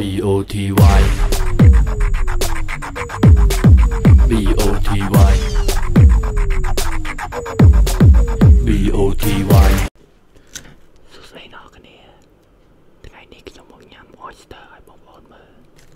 B-O-T-Y B-O-T-Y B-O-T-Y សួស្តីអ្នកគ្នាថ្ងៃនេះខ្ញុំមកញ៉ាំ oyster ឲ្យបងប្អូនមើល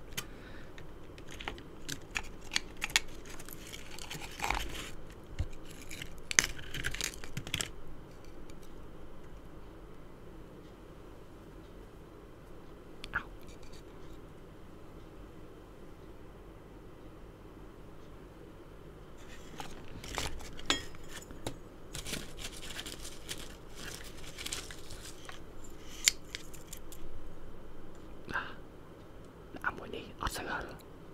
មួយនេះអត់ស្គាល់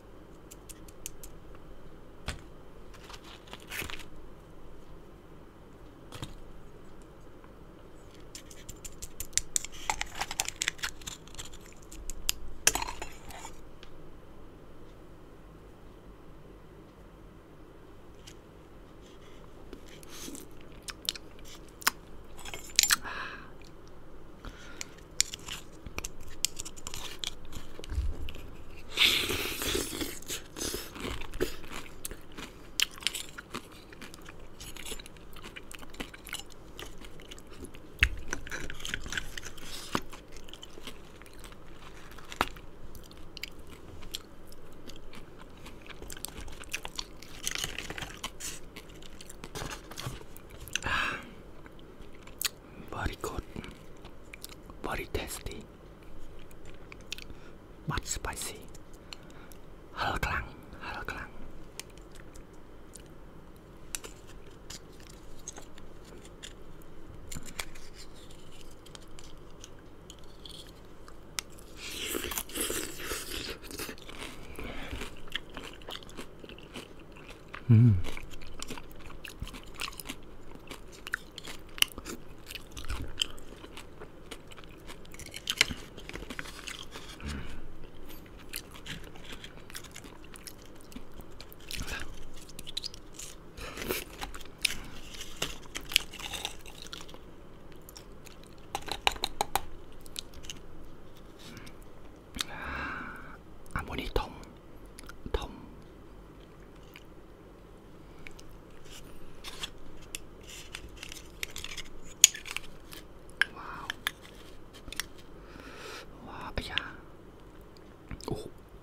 very good very tasty but spicy ហឹរខ្លាំងមួយនេះធំវ៉ាវអាយ៉ាអូ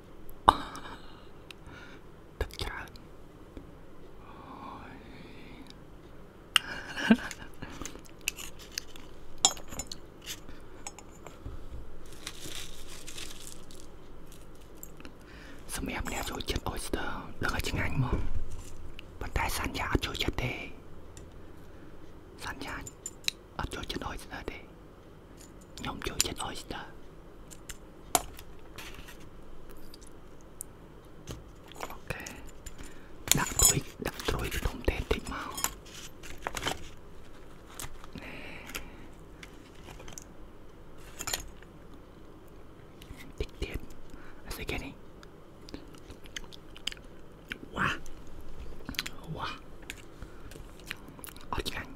ទឹកច្រើនសម្រាប់អ្នកចូលចិត្ត oyster ដឹងឲ្យឆ្ងាញ់ហ្មងប៉ុន្តែសញ្ញាអត់ចូលចិត្តទេសញ្ញាអត់ចូលចិត្ត oyster ទេខ្ញុំចូលចិត្ត oyster អូខេដាក់ត្រួយធំទេតិចមកតិចទៀតអីគេនេះវ៉ាអត់ឆ្ងាញ់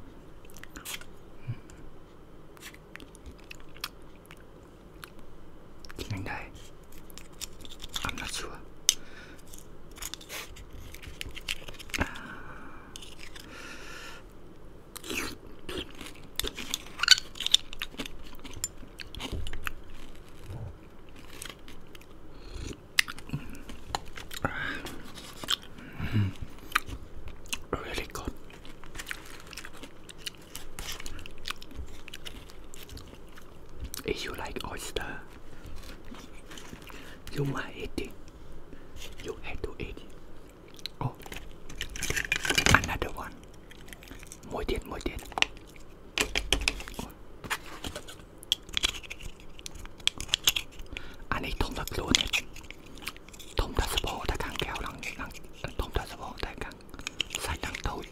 ដែរ I'm not sure really good if you like oyster you might eat it you have to eat it oh another one មួយទៀតអានេះធំដល់ខ្លួននេះធំដល់សបោតែខាងកែវឡើងធំដល់សបោតែខាងសាច់ទាំងតូច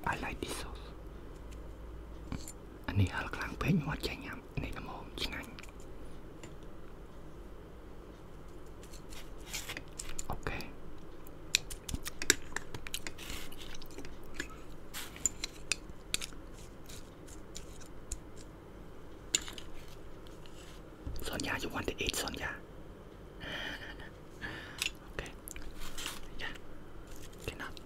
I like this sauce อันนี้ហឹរខ្លាំងពេកខ្ញុំអត់ចេះញ៉ាំនេះល្មមឆ្ងាញ់អូខេSonia, you want to eat Sonia? Okay. Yeah. Get up.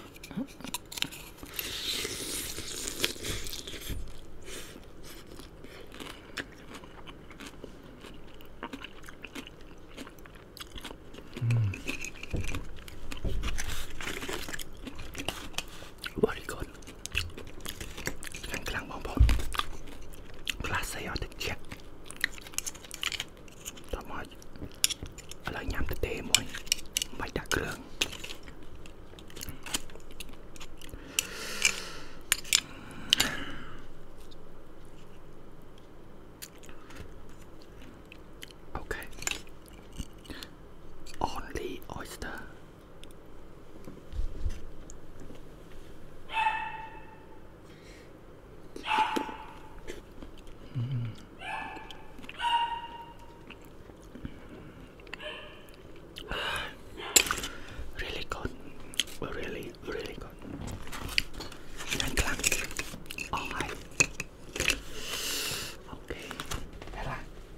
Very good. Klang bong bong. Classy or the check. Tao mỏi. Ở lại nhắm tới tê môi. Mày đã cường. Okay. Only oyster. Really good. Really, really good. And clang. Alright. Okay. Bella.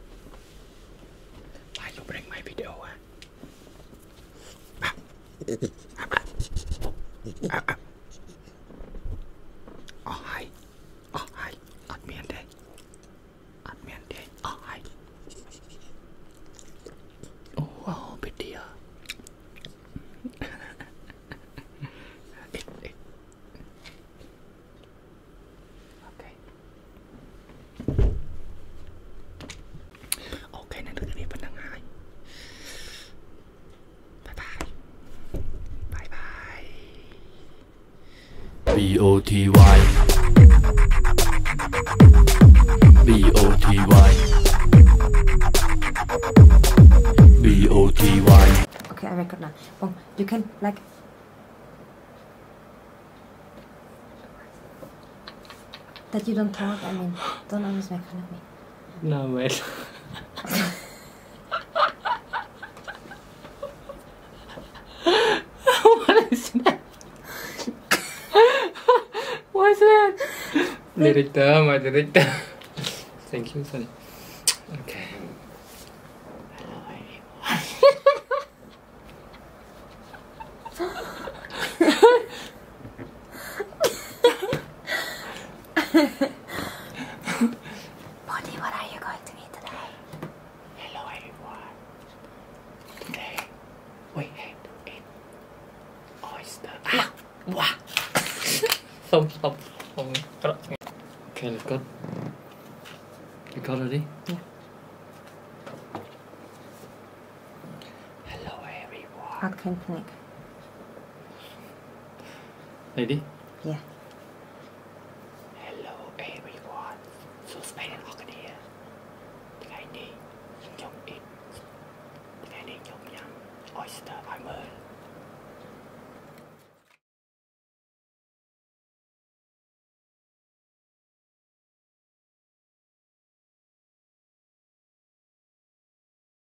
Why you bring my video? Alright. Alright. Ăn miếng đây. Ăn miếng đây. Alright. Oh, bit dear. Okay. Okay, nên đừng đi phần đằng hai. Bye bye. Bye bye. B-O-T-Y B-O-T-Y B-O-T-Y Okay, I record now. Well, you can like that you don't talk. I mean, don't always make fun of me. No, wait. What is that? What is that? Director, my director. Thank you, son. Okay. Hello, Bonnie, what are you going to eat today? Hello everyone. Today we had eat oyster. Wow. Stop. Okay, let's go. You got ready? Yeah. Hello everyone. Hot cream panic. Ready? Yeah.